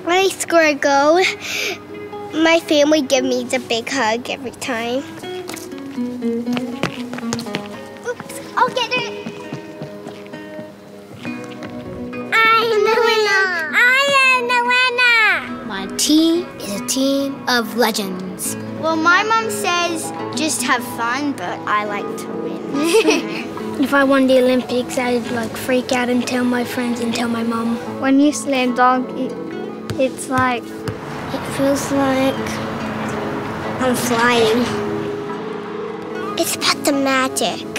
When I score a goal, my family gives me the big hug every time. Oops, I'll get it. I'm the winner. I am the winner. My team is a team of legends. Well, my mom says just have fun, but I like to win. If I won the Olympics, I'd like freak out and tell my friends and tell my mom. When you slam dunk, it's like... It feels like I'm flying. It's about the magic.